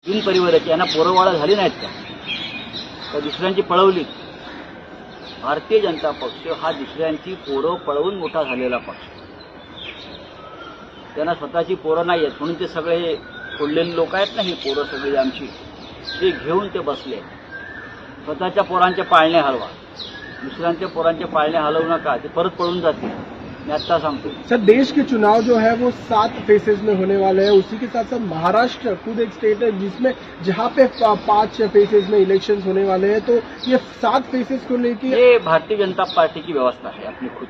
तीन परिवाराची यांना पोरवाळा झाली नाहीत का? तर दुसऱ्यांची पळवली. भारतीय जनता पक्ष हा दुसऱ्यांची पोरं पळवून मोठा झालेला पक्ष. त्यांना स्वतःची पोरं नाही आहेत म्हणून ते सगळे फोडलेले लोक आहेत ना, ही पोरं सगळी आमची, ते घेऊन ते बसले. स्वतःच्या पोरांचे पाळणे हलवा, दूसरे पोरांचे पाळणे हलवू नका, ते परत पळून जातील. मैं अच्छा सांगतो सर, देश के चुनाव जो है वो 7 फेसेज में होने वाले हैं। उसी के साथ साथ महाराष्ट्र खुद एक स्टेट है जिसमें जहां पे 5 फेसेज में इलेक्शंस होने वाले हैं। तो ये 7 फेसेज को लेकर ये भारतीय जनता पार्टी की व्यवस्था है अपनी खुद,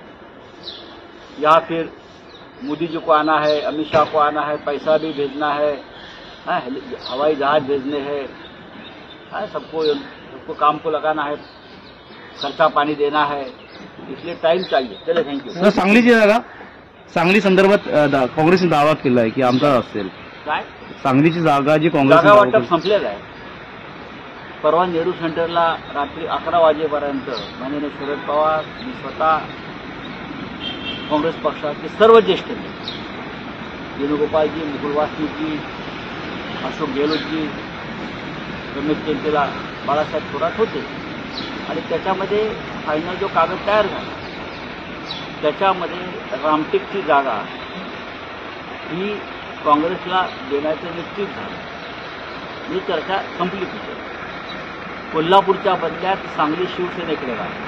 या फिर मोदी जी को आना है, अमित शाह को आना है, पैसा भी भेजना है, हवाई जहाज भेजने हैं, सबको काम को लगाना है, खर्चा पानी देना है, इसलिए टाइम चाहिए. चले, थँक्यू. सांगलीची जागा, सांगली संदर्भात काँग्रेसने दावा केला आहे की आमचा असेल. काय सांगलीची जागा जी काँग्रेस जागा वाटप संपलेलं आहे. परवा नेहरू सेंटरला रात्री 11 वाजेपर्यंत माननीय शरद पवार, मी स्वतः, काँग्रेस पक्षाचे सर्व ज्येष्ठ नेते, वेणुगोपालजी, मुकुल वासनिकजी, अशोक गेहलोतजी, रमेश चंचला, बाळासाहेब थोरात होते. आणि त्याच्यामध्ये फायनल जो कागद तयार झाला त्याच्यामध्ये रामटेकची जागा ही काँग्रेसला देण्याचं निश्चित झालं. ही चर्चा संपली. कोल्हापूरच्या बदल्यात सांगली शिवसेनेकडे राहील.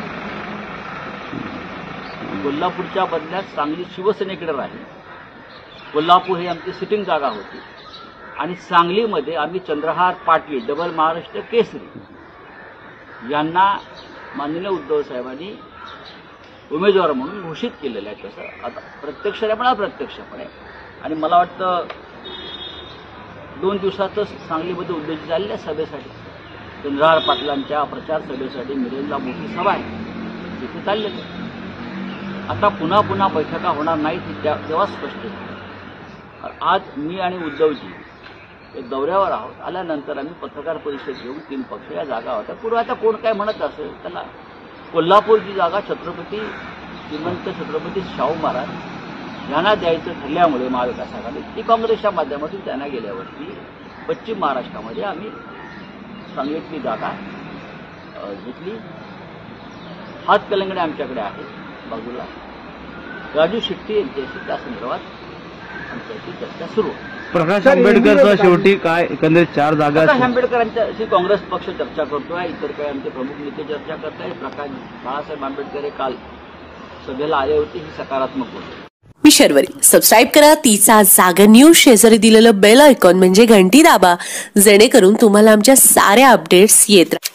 कोल्हापूरच्या बदल्यात सांगली शिवसेनेकडे राहील. कोल्हापूर ही आमची सिटिंग जागा होती आणि सांगलीमध्ये आम्ही चंद्रहार पाटील, डबल महाराष्ट्र केसरी यांना माननीय उद्धव साहेबांनी उमेदवार म्हणून घोषित केलेलं आहे. तसं आता प्रत्यक्षपणे अप्रत्यक्षपणे. आणि मला वाटतं 2 दिवसातच सांगलीमध्ये उद्धवजी चालल्या सभेसाठी, चंद्रहार पाटलांच्या प्रचार सभेसाठी मिरेनला मोठी सभा आहे, तिथे चाललेलं. आता पुन्हा बैठका होणार नाहीत तेव्हा स्पष्ट झालं. आज मी आणि उद्धवजी दौऱ्यावर आहोत. आल्यानंतर आम्ही पत्रकार परिषद घेऊन 3 पक्ष या जागा होत्या. पूर्वी आता कोण काय म्हणत असेल त्याला, कोल्हापूरची जागा छत्रपती श्रीमंत छत्रपती शाहू महाराज यांना द्यायचं ठरल्यामुळे महाविकास आघाडी ती काँग्रेसच्या माध्यमातून त्यांना गेल्यावरती पश्चिम महाराष्ट्रामध्ये आम्ही सांगलीतली जागा घेतली. हातकलंगडे आमच्याकडे आहेत बाजूला. राजू शेट्टी यांच्याशी त्या संदर्भात आमच्याशी चर्चा सुरू आहे. प्रकाश आंबेडकरचा शेवटी काय एकंदरीत 4 जागा. प्रकाश आंबेडकरांच्याशी काँग्रेस पक्ष चर्चा करतोय, इतर काही आमचे प्रमुख नेते चर्चा करतायत. बाळासाहेब आंबेडकर हे काल सभेला आले होते, ही सकारात्मक होती. मी शर्वरी. सबस्क्राईब करा तिचा जागा न्यूज. शेजारी दिलेलं बेल आयकॉन म्हणजे घंटी दाबा, जेणेकरून तुम्हाला आमच्या साऱ्या अपडेट्स येत राहतील.